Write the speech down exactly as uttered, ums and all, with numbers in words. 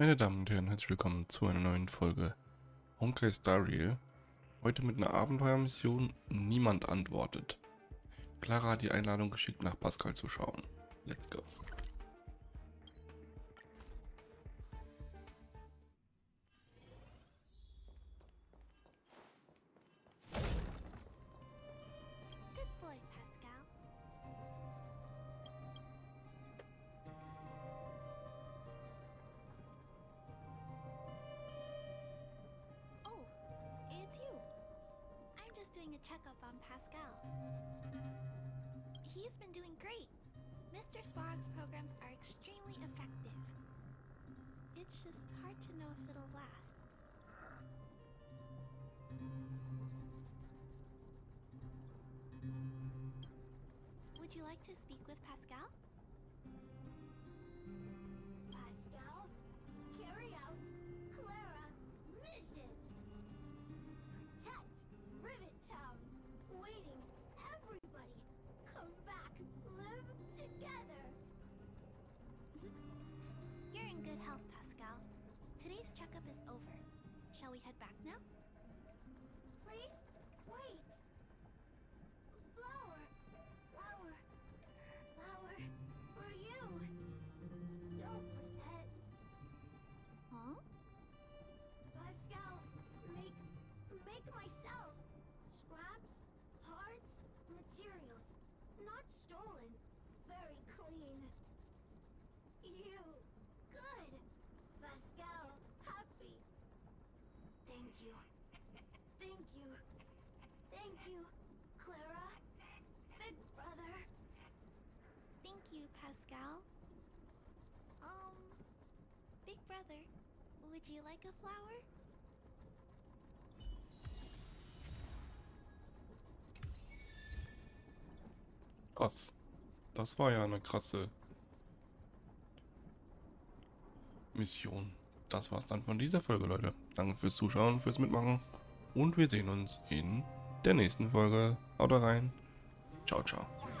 Meine Damen und Herren, herzlich willkommen zu einer neuen Folge Honkai Star Rail. Heute mit einer Abenteuermission Niemand antwortet. Clara hat die Einladung geschickt, nach Pascal zu schauen. Let's go. Good boy, Pascal. Oh, it's you. I'm just doing a checkup on Pascal. He's been doing great. Mister Svarog's programs are extremely effective. It's just hard to know if it'll last. Would you like to speak with Pascal? Pascal, carry out Clara mission. Protect Rivet Town. Waiting, everybody. Come back, live together. You're in good health, Pascal. Today's checkup is over. Shall we head back now? Please, wait. Flower, flower, flower for you. Don't forget. Huh? Pascal, make, make myself. Scraps, parts, materials. Not stolen. Very clean. You. Good. Pascal, happy. Thank you. Thank you. Thank you, Clara. Big brother. Thank you, Pascal. Um, Big Brother, would you like a flower? Krass. Das war ja eine krasse Mission. Das war's dann von dieser Folge, Leute. Danke fürs Zuschauen, fürs Mitmachen. Und wir sehen uns in der nächsten Folge. Haut rein. Ciao, ciao.